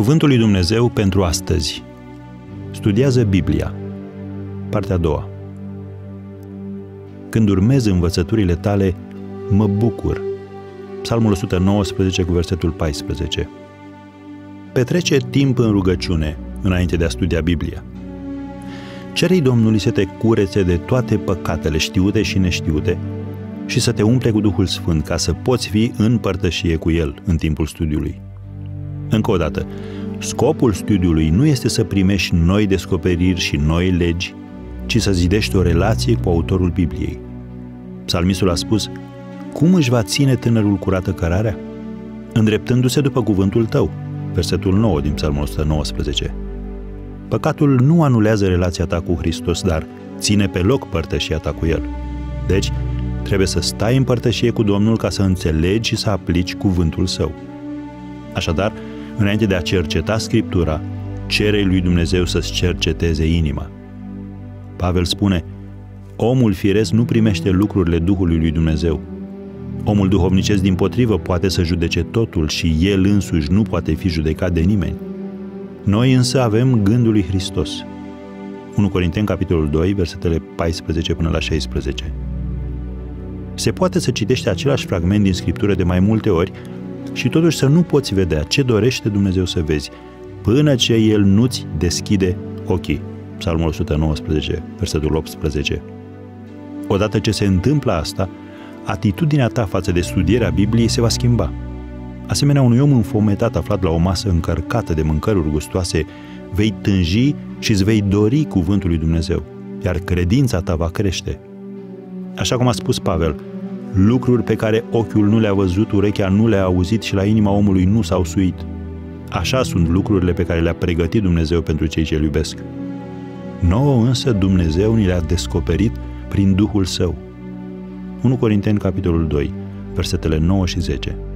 Cuvântul lui Dumnezeu pentru astăzi. Studiază Biblia. Partea a doua. Când urmez învățăturile tale, mă bucur. Psalmul 119 cu versetul 14. Petrece timp în rugăciune înainte de a studia Biblia. Cere-i Domnului să te curețe de toate păcatele știute și neștiute și să te umple cu Duhul Sfânt ca să poți fi în părtășie cu El în timpul studiului. Încă o dată, scopul studiului nu este să primești noi descoperiri și noi legi, ci să zidești o relație cu autorul Bibliei. Psalmistul a spus: cum își va ține tânărul curată cărarea? Îndreptându-se după cuvântul tău. Versetul 9 din Psalmul 119. Păcatul nu anulează relația ta cu Hristos, dar ține pe loc părtășia ta cu El. Deci, trebuie să stai în părtășie cu Domnul ca să înțelegi și să aplici cuvântul Său. Așadar, înainte de a cerceta Scriptura, cere-i lui Dumnezeu să-ți cerceteze inima. Pavel spune: omul firesc nu primește lucrurile Duhului lui Dumnezeu. Omul duhovnicesc dimpotrivă poate să judece totul și el însuși nu poate fi judecat de nimeni. Noi însă avem gândul lui Hristos. 1 Corinteni, capitolul 2, versetele 14 până la 16. Se poate să citești același fragment din Scriptură de mai multe ori și totuși să nu poți vedea ce dorește Dumnezeu să vezi, până ce El nu-ți deschide ochii. Psalmul 119, versetul 18. Odată ce se întâmplă asta, atitudinea ta față de studierea Bibliei se va schimba. Asemenea unui om înfometat aflat la o masă încărcată de mâncăruri gustoase, vei tânji și îți vei dori cuvântul lui Dumnezeu, iar credința ta va crește. Așa cum a spus Pavel, lucruri pe care ochiul nu le-a văzut, urechea nu le-a auzit și la inima omului nu s-au suit. Așa sunt lucrurile pe care le-a pregătit Dumnezeu pentru cei ce îl iubesc. Nouă însă Dumnezeu ni le-a descoperit prin Duhul Său. 1 Corinteni, capitolul 2, versetele 9 și 10.